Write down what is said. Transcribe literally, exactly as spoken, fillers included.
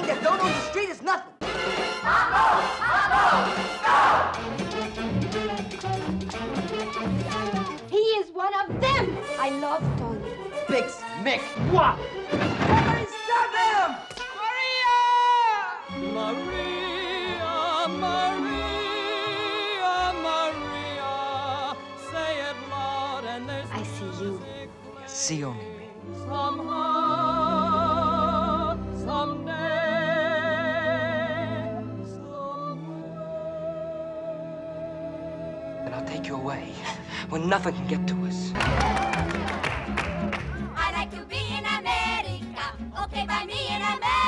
lying that don't own the street is nothing. Mambo! Mambo! Go! He is one of them. I love Tony. Bix, Mick, what? Somebody stop him! Maria! Maria, Maria, Maria, say it loud and there's I see you. See only me. Somehow, someday, somewhere. And I'll take you away when nothing can get to us. I like to be in America. Okay, by me in America.